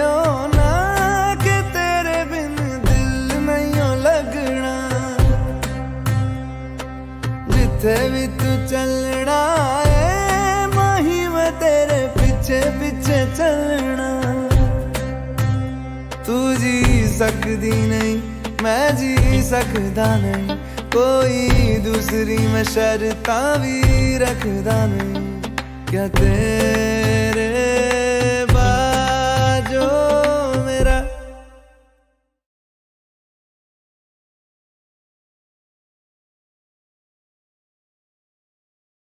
ना कि तेरे बिन दिल नहीं लगना। जिथे भी तू चलना है माही मैं तेरे पीछे पीछे चलना। तू जी सकदी नहीं मैं जी सकदा नहीं, कोई दूसरी मैं शर्तां भी रखदा नहीं। क्या तेरे